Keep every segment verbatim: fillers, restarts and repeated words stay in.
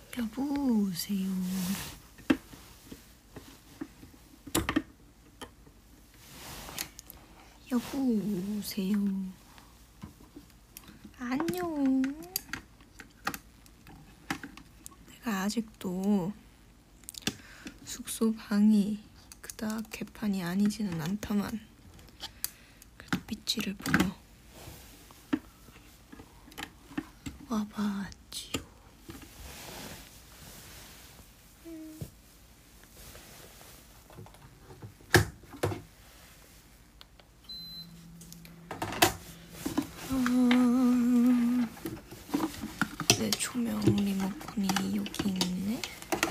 여보세요. 여보세요. 안녕. 내가 아직도 숙소 방이 그닥 개판이 아니지는 않다만 그래도 미찌를 보러 와봤지요. 아, 내 조명 리모컨이 여기 있네.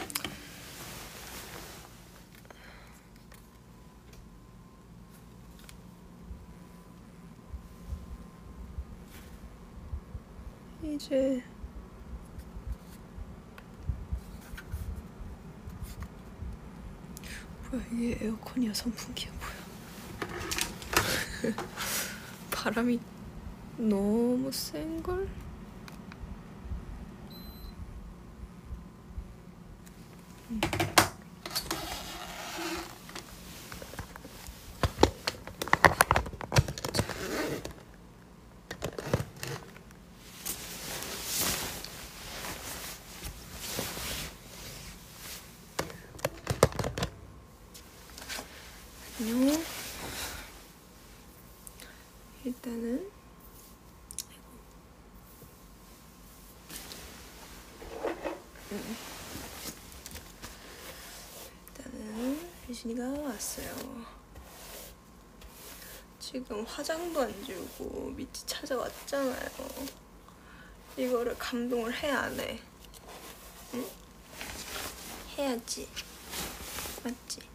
이제 뭐야, 이게 에어컨이야 선풍기야 뭐야. 바람이 너무 센걸? 음. 안녕. 일단은 음. 일단은 혜진이가 왔어요. 지금 화장도 안 지우고 미치 찾아왔잖아요. 이거를 감동을 해야 안 해? 응? 해야지. 맞지?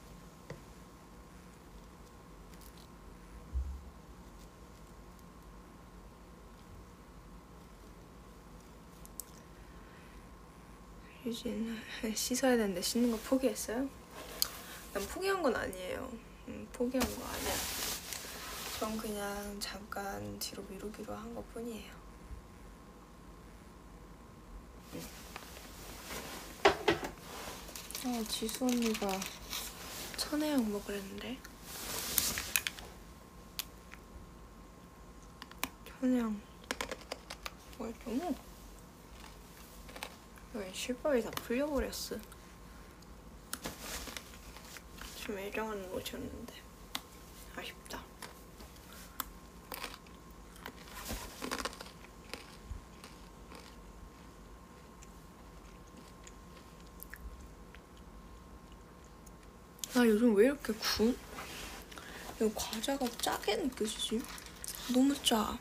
유진 씻어야 되는데 씻는 거 포기했어요? 난 포기한 건 아니에요. 음, 포기한 거 아니야. 전 그냥 잠깐 뒤로 미루기로 한 것 뿐이에요. 응. 아, 지수 언니가 천혜향 먹으랬는데. 천혜향 뭐였죠? 왜 실밥이 다 풀려버렸어. 좀 애정하는 옷이었는데 아쉽다. 나 요즘 왜 이렇게 군? 이거 과자가 짜게 느껴지지? 너무 짜.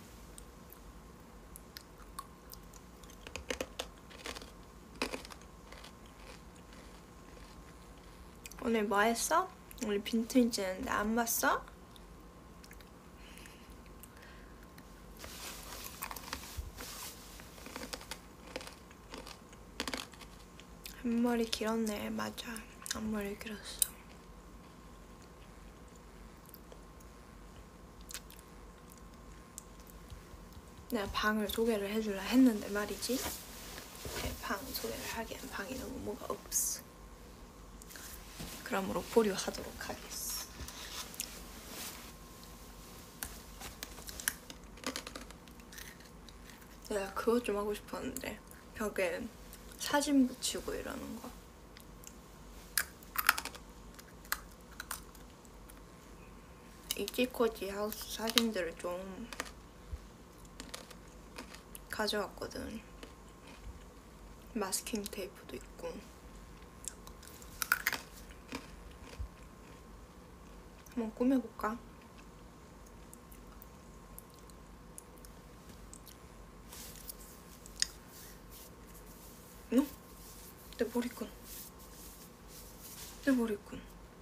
오늘 뭐 했어? 오늘 빈틈 찌는데 안 봤어? 앞머리 길었네. 맞아, 앞머리 길었어. 내가 방을 소개를 해주려 했는데 말이지, 방 소개를 하기엔 방이 너무 뭐가 없어. 그러므로 보류하도록 하겠어. 내가 그것 좀 하고 싶었는데, 벽에 사진 붙이고 이러는 거. 이지코지 하우스 사진들을 좀 가져왔거든. 마스킹 테이프도 있고. 한번 꾸며볼까? 너? 내 머리끈. 내 머리끈.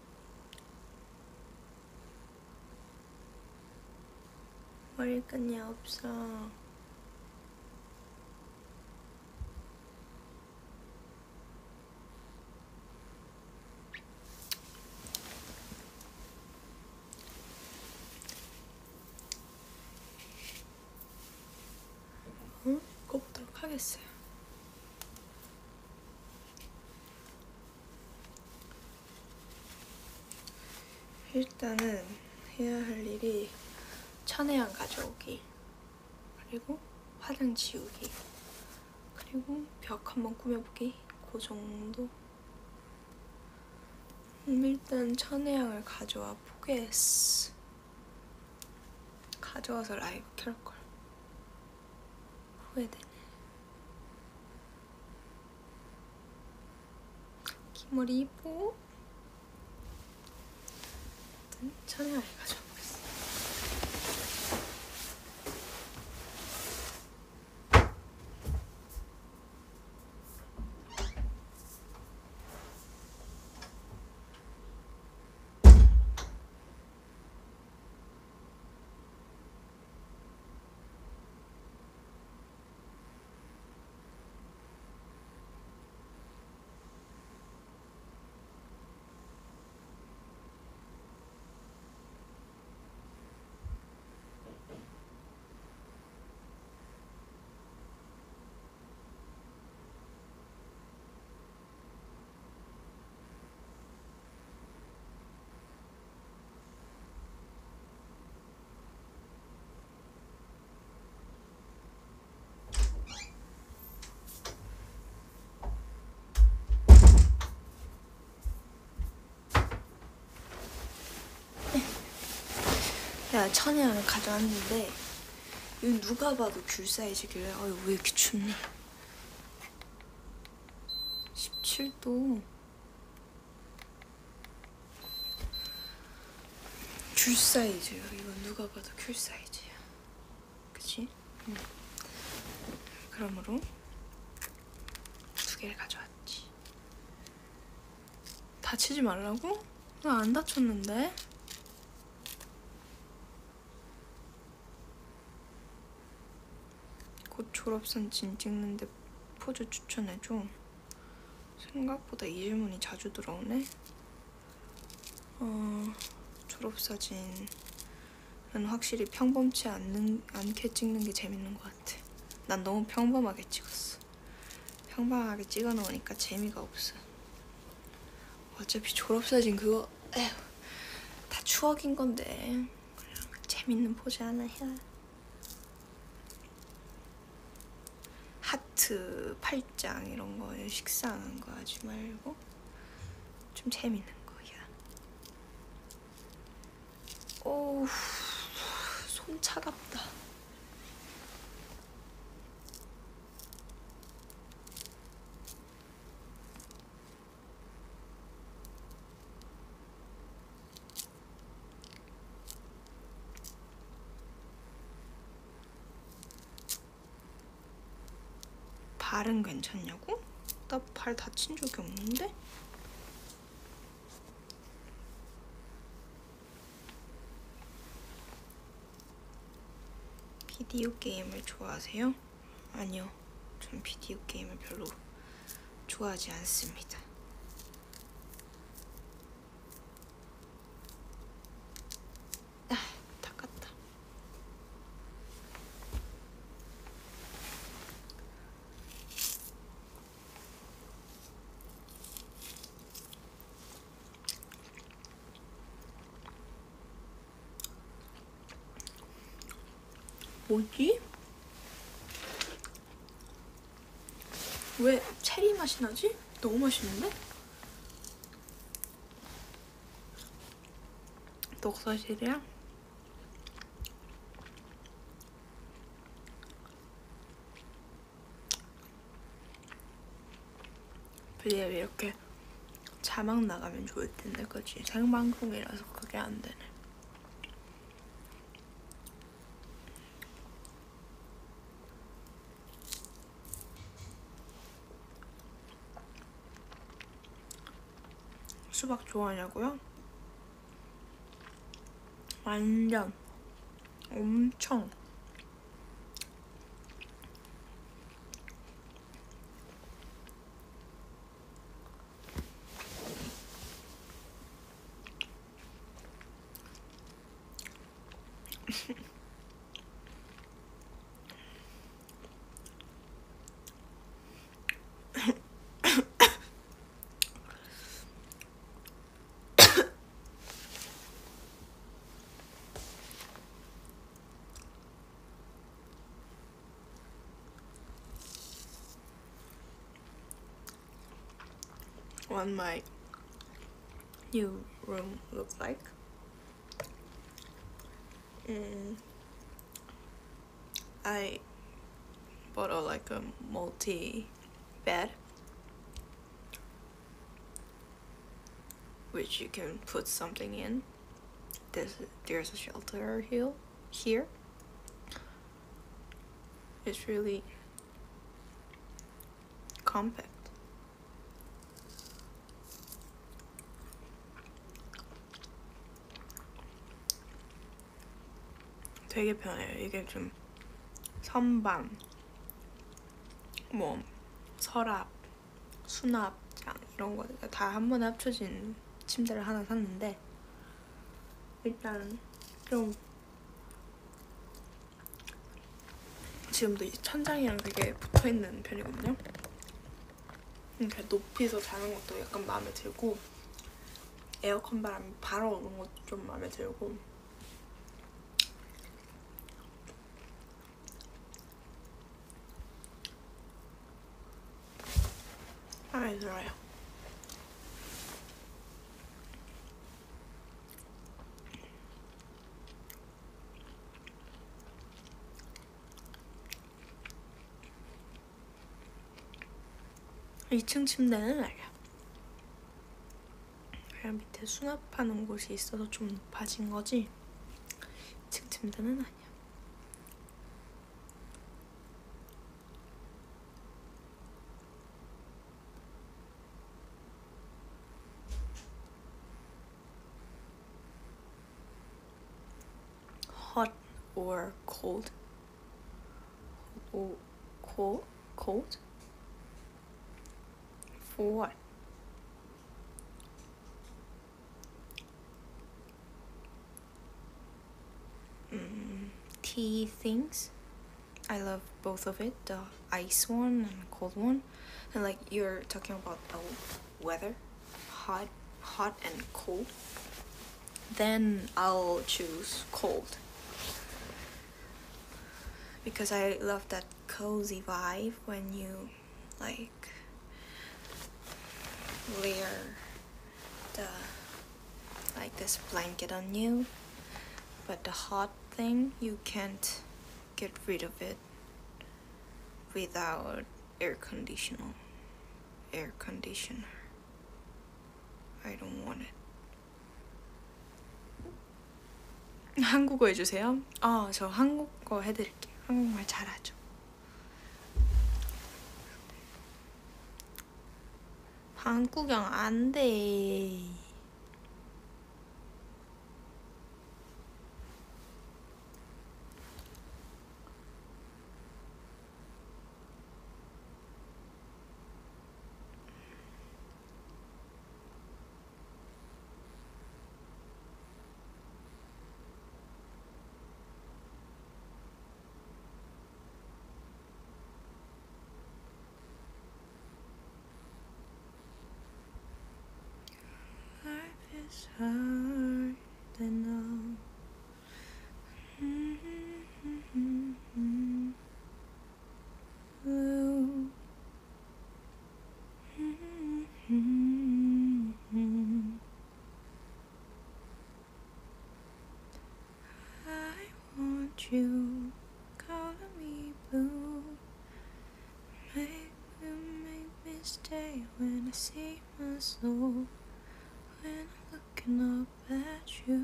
머리끈이 없어. 응? 꼽도록 하겠어요. 일단은 해야 할 일이 천혜향 가져오기, 그리고 화장 지우기, 그리고 벽 한번 꾸며보기, 그 정도. 음, 일단 천혜향을 가져와 보겠어. 가져와서 라이브 켤걸. 후회되네. 긴 머리 이뻐. 일단 천혜향을 가져와 보겠어. 내가 천혜향을 가져왔는데 이건 누가 봐도 귤 사이즈길래 어이 왜 이렇게 춥니? 십칠 도. 귤 사이즈야. 이건 누가 봐도 귤 사이즈야. 그치? 응. 그러므로 두 개를 가져왔지. 다치지 말라고? 나 안 다쳤는데? 곧 졸업사진 찍는데 포즈 추천해줘. 생각보다 이 질문이 자주 들어오네. 어, 졸업사진은 확실히 평범치 않는, 않게 찍는 게 재밌는 것 같아. 난 너무 평범하게 찍었어. 평범하게 찍어놓으니까 재미가 없어. 어차피 졸업사진 그거 에휴, 다 추억인 건데 그냥 재밌는 포즈 하나 해야. 하트, 팔짱 이런 거에 식상한 거 하지 말고 좀 재밌는 거야. 오우, 손 차갑다. 발은 괜찮냐고? 나 발 다친 적이 없는데? 비디오 게임을 좋아하세요? 아니요, 전 비디오 게임을 별로 좋아하지 않습니다. 아, 닦았다. 뭐지? 왜 체리 맛이 나지? 너무 맛있는데? 독서실이야? 비디오 이렇게 자막 나가면 좋을 텐데, 그치? 생방송이라서 그게 안 되네. 수박 좋아하냐고요? 완전 엄청. what my new room looks like. Mm, I bought a like a multi bed which you can put something in. There's there's a shelter here. Here, it's really compact. 되게 편해요. 이게 좀 선반, 뭐 서랍, 수납장 이런 거 다 한 번에 합쳐진 침대를 하나 샀는데 일단 좀 지금도 이 천장이랑 되게 붙어있는 편이거든요. 이렇게 높이서 자는 것도 약간 마음에 들고 에어컨 바람이 바로 오는 것도 좀 마음에 들고 마음에 들어요. 이 층 침대는 아니야. 그냥 밑에 수납하는 곳이 있어서 좀 높아진 거지 이 층 침대는 아니야. Hot or cold? Or cold? Cold? For what? Mm, tea things. I love both of it, the ice one and cold one. And like you're talking about the weather, hot, hot and cold. Then I'll choose cold. Because I love that cozy vibe when you like layer the like this blanket on you, but the hot thing you can't get rid of it without air conditioner. Air conditioner. I don't want it. 한국어 해주세요. 아, 저 한국어 해드릴게요. 한국말 잘하죠. 방 구경 안 돼. It's hard to know. Mm-hmm. Ooh. Mm-hmm. I want you, calling me blue. Make me, make me stay when I see my soul. When I'm looking up at you,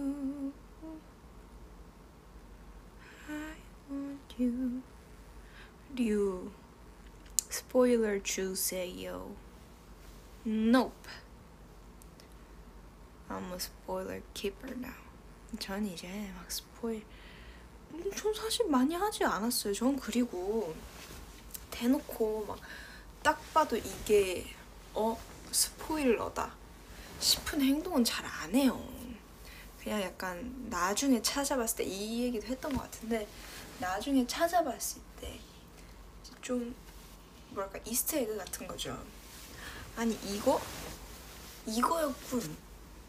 I want you. 류 스포일러 주세요. Nope. I'm a spoiler keeper now. 전 이제 막 스포일 전 사실 많이 하지 않았어요. 전 그리고 대놓고 막 딱 봐도 이게 어 스포일러다 싶은 행동은 잘 안 해요. 그냥 약간 나중에 찾아봤을 때 이 얘기도 했던 것 같은데 나중에 찾아봤을 때 좀 뭐랄까 이스터에그 같은 거죠. 아니 이거? 이거였군.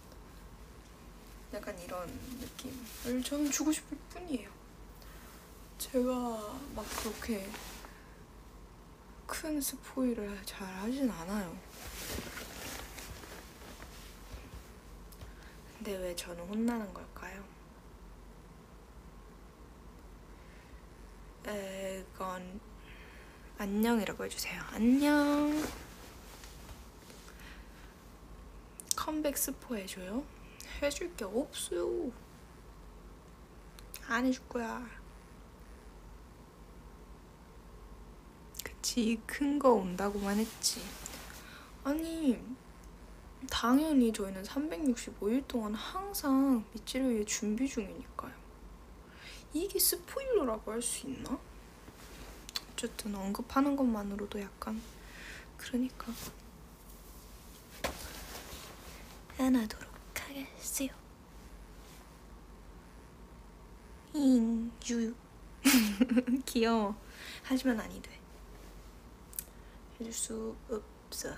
약간 이런 느낌을 저는 주고 싶을 뿐이에요. 제가 막 그렇게 큰 스포일을 잘 하진 않아요. 근데 왜 저는 혼나는 걸까요? 이건 안녕이라고 해주세요. 안녕. 컴백 스포 해줘요? 해줄 게 없어요. 안 해줄 거야. 그치, 큰 거 온다고만 했지. 아니, 당연히 저희는 삼백육십오 일 동안 항상 미찌를 위해 준비 중이니까요. 이게 스포일러라고 할 수 있나? 어쨌든 언급하는 것만으로도 약간 그러니까 안 하도록 하겠어요. 잉 유유. 귀여워. 하지만 아니 돼. 해줄 수 없어.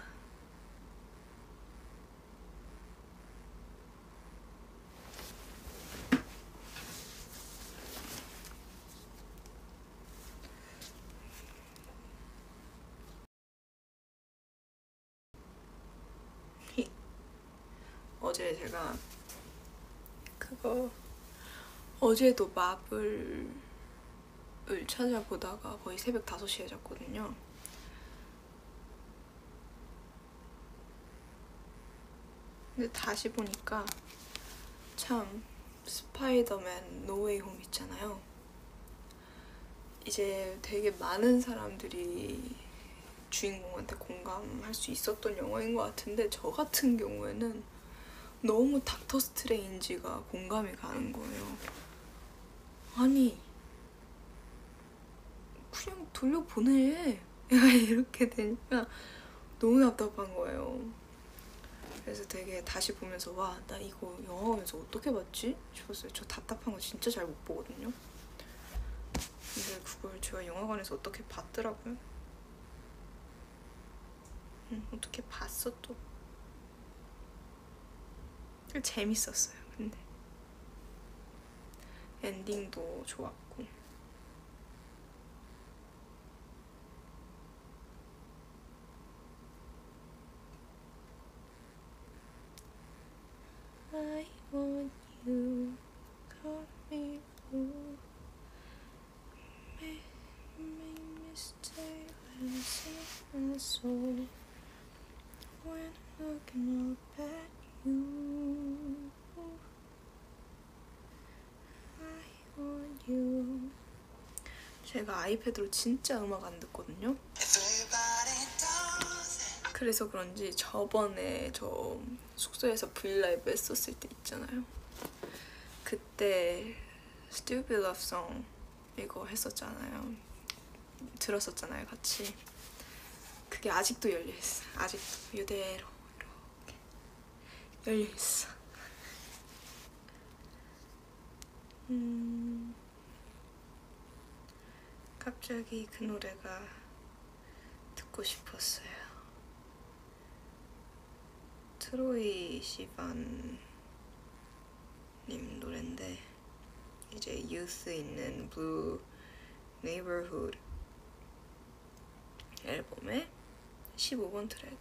어제 제가 그거 어제도 마블을 찾아보다가 거의 새벽 다섯 시에 잤거든요. 근데 다시 보니까 참 스파이더맨 노웨이 홈 있잖아요. 이제 되게 많은 사람들이 주인공한테 공감할 수 있었던 영화인 것 같은데 저 같은 경우에는 너무 닥터 스트레인지가 공감이 가는 거예요. 아니 그냥 돌려보내. 이렇게 되니까 너무 답답한 거예요. 그래서 되게 다시 보면서 와, 나 이거 영화관에서 어떻게 봤지? 싶었어요. 저 답답한 거 진짜 잘 못 보거든요. 근데 그걸 제가 영화관에서 어떻게 봤더라고요. 응, 어떻게 봤어 또. 재밌었어요. 근데 엔딩도 좋았고. I want you, call me blue. Make me stay when I see my soul. When I'm looking up at you, I want you. 제가 아이패드로 진짜 음악 안 듣거든요. 그래서 그런지 저번에 저 숙소에서 브이라이브 했었을 때 있잖아요. 그때 Stupid Love Song 이거 했었잖아요. 들었었잖아요, 같이. 그게 아직도 열려있어. 아직도 이대로 이렇게 열려있어. 음... 갑자기 그 노래가 듣고 싶었어요. 트로이 시반 님 노래인데 이제 유스 있는 블루 네이버후드 앨범의 십오 번 트랙.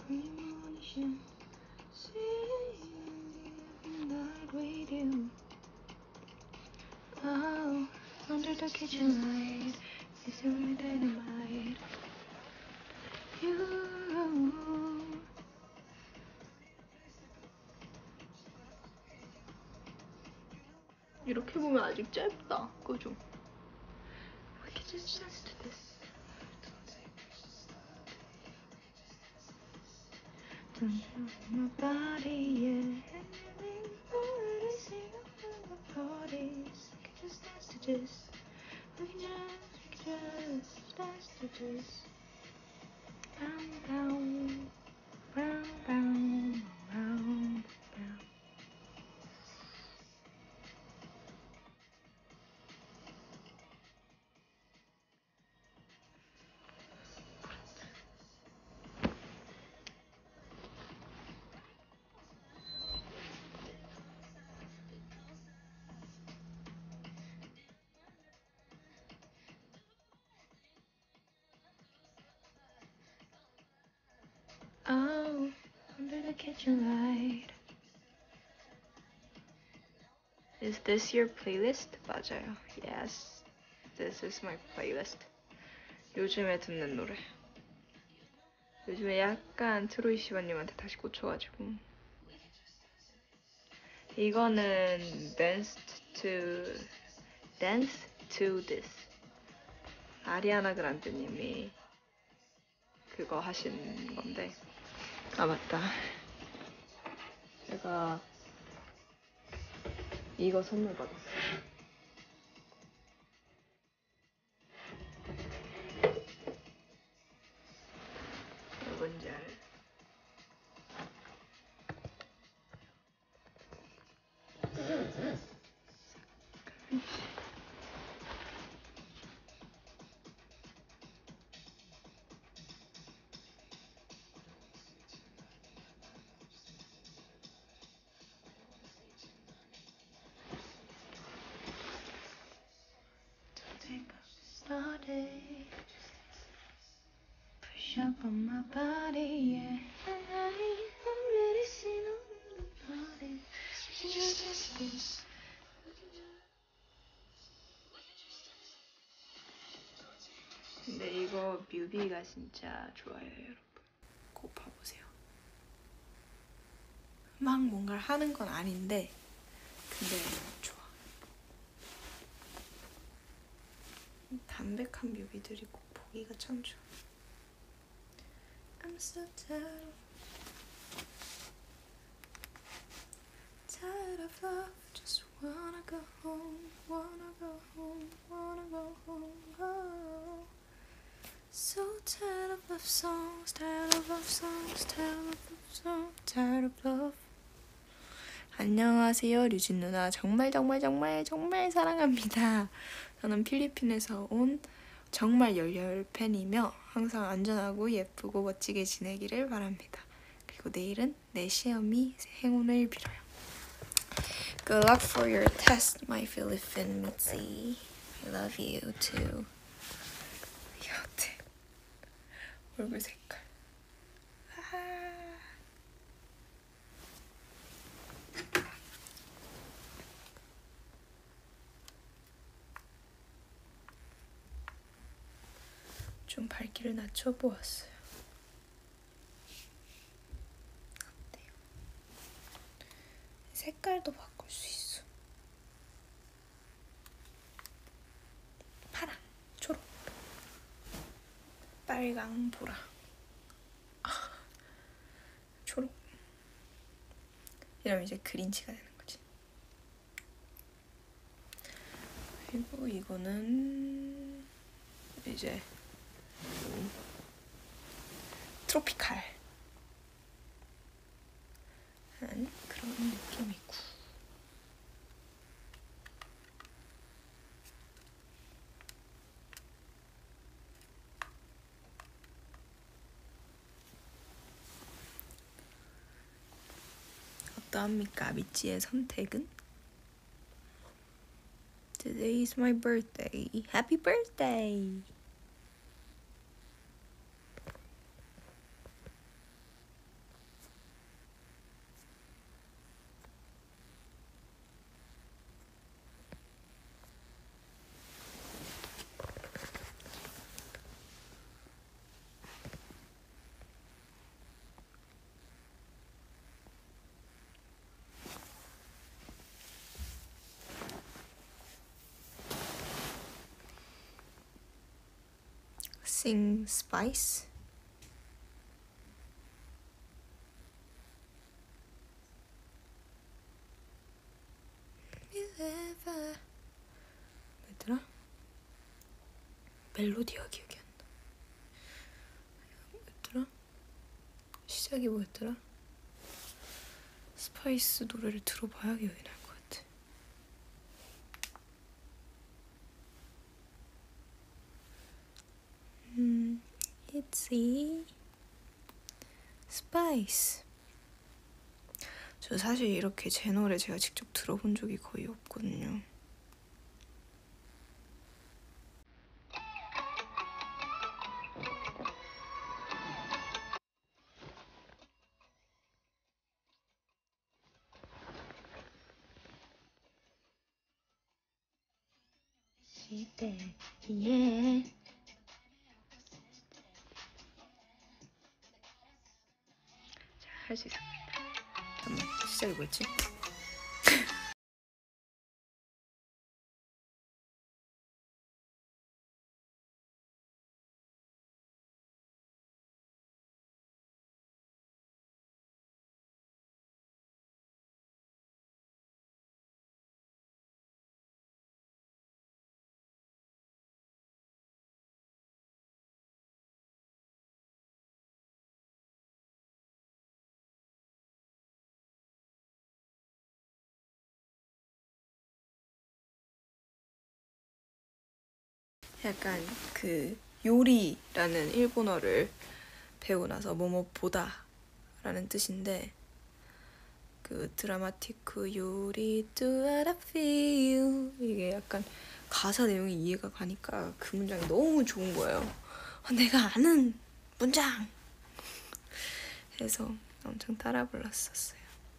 premonition. Night with you. Oh, under the kitchen light, it's your dynamite. You. 이렇게 보면 아직 짧다, 그죠? We can just dance to this. Don't you my body, yeah. Parties. We can just dance to this. We can just, we can just dance to this. Round, round, round, round, round, round. Oh, under the kitchen light. Is this your playlist? 맞아요. Yes, this is my playlist. 요즘에 듣는 노래. 요즘에 약간 트로이 시바님한테 다시 꽂혀가지고. 이거는 Dance to Dance to This. 아리아나 그란데님이 그거 하신 건데. 아 맞다. 제가 이거 선물 받았어요. 뭔지 알아요? Body, push up on my body, yeah. I'm ready, seen on the body. Just this. 근데 이거 뮤비가 진짜 좋아요, 여러분. 꼭 봐보세요. 막 뭔가를 하는 건 아닌데, 근데 좋아. 담백한 뮤비들이 꼭 보기가 참 좋아. I'm so tired, tired of love. Just wanna go home, wanna go home, wanna go home. Oh. So tired of love songs, tired of love songs, tired of love songs, tired of love. 안녕하세요, 류진 누나. 정말 정말 정말 정말 사랑합니다. 저는 필리핀에서 온 정말 열혈 팬이며 항상 안전하고 예쁘고 멋지게 지내기를 바랍니다. 그리고 내일은 내 시험이 행운을 빌어요. Good luck for your test, my Philippine Mitzi. I love you too. 이거 어때? 얼굴 색깔. 아. 좀 밝기를 낮춰보았어요. 어때요? 색깔도 바꿀 수 있어. 파랑, 초록, 빨강, 보라. 아, 초록. 이러면 이제 그린치가 되는 거지. 그리고 이거는 이제 음, 트로피칼 한 그런 느낌이고. 어떠합니까? 미찌의 선택은? Today is my birthday. Happy birthday! Sing Spice. 뭐였더라? 멜로디가 기억이 안 나. 뭐였더라? 시작이 뭐였더라? 스파이스 노래를 들어봐야 기억이 날 것 같아. 음, It's Spice. 저 사실 이렇게 제 노래 제가 직접 들어본 적이 거의 없거든요. 시대, 예. 자, 할 수 있을 것 같아. 잠깐만, 시작이 뭐였지? 약간 그 요리라는 일본어를 배우고 나서 뭐뭐 보다 라는 뜻인데, 그 드라마티크 요리 do what I feel, 이게 약간 가사 내용이 이해가 가니까 그 문장이 너무 좋은 거예요. 어, 내가 아는 문장! 그래서 엄청 따라 불렀었어요.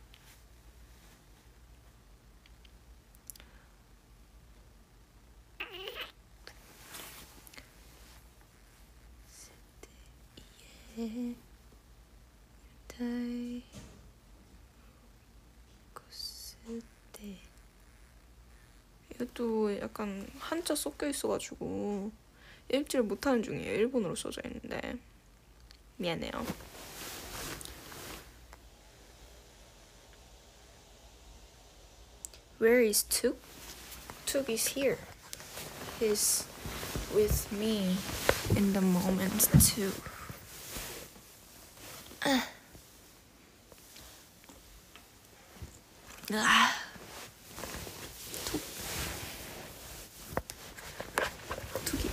예, 다이 코스테. 이것도 약간 한자 섞여 있어가지고 읽지를 못하는 중이에요. 일본어로 써져 있는데 미안해요. Where is Tuk? Tuk is here. He's with me in the moment too. 아. 아. 툭. 툭이.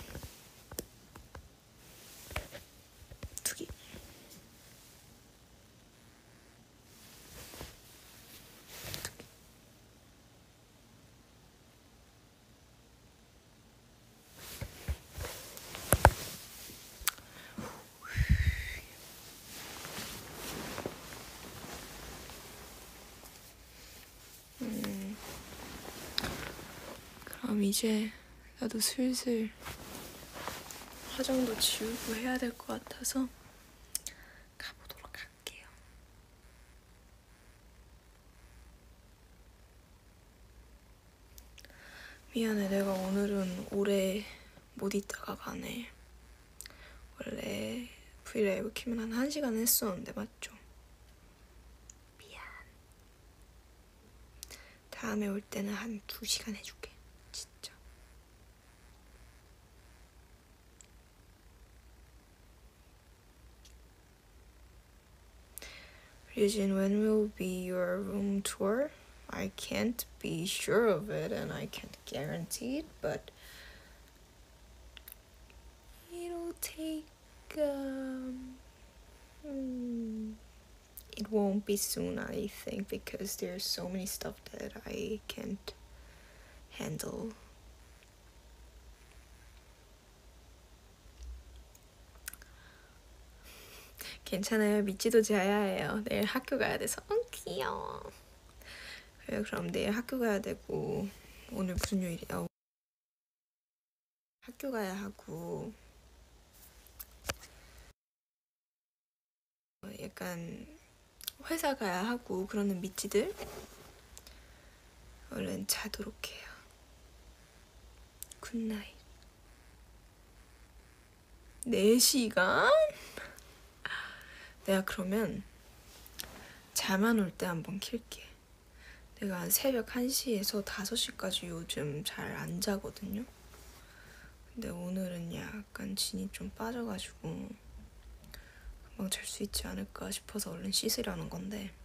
툭이. 음. 그럼 이제 나도 슬슬 화장도 지우고 해야 될 것 같아서 가보도록 할게요. 미안해, 내가 오늘은 오래 못 있다가 가네. 원래 브이라이브 키면 한 1시간 했었는데 맞죠? 미안. 다음에 올 때는 한 두 시간 해줄게. 진짜. Ryujin, when will be your room tour? I can't be sure of it and I can't guarantee it, but it'll take um, hmm, it won't be soon, I think, because there's so many stuff that I can't handle. 괜찮아요. 믿지도 자야해요. 내일 학교 가야 돼서. 응, 귀여워. 그래, 그럼 내일 학교 가야 되고, 오늘 무슨 요일이야? 학교 가야 하고, 약간 회사 가야 하고 그러는 미찌들 얼른 자도록 해요. 굿나잇. 네 시간? 내가 그러면 잠 안 올 때 한번 킬게. 내가 한 새벽 한 시에서 다섯 시까지 요즘 잘 안 자거든요. 근데 오늘은 약간 진이 좀 빠져가지고 금방 잘 수 있지 않을까 싶어서 얼른 씻으려는 건데,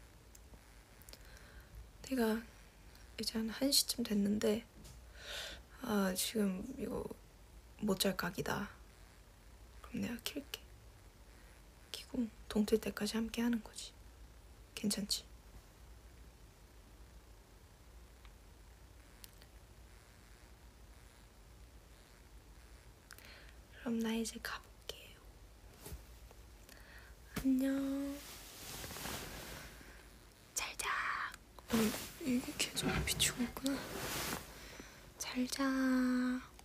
내가 이제 한 한 시쯤 됐는데 아 지금 이거 못 잘 각이다. 그럼 내가 킬게. 키고 동틀 때까지 함께 하는 거지. 괜찮지? 그럼 나 이제 가볼게요. 안녕. 잘 자. 어, 이게 계속 비추고 있구나. 잘 자.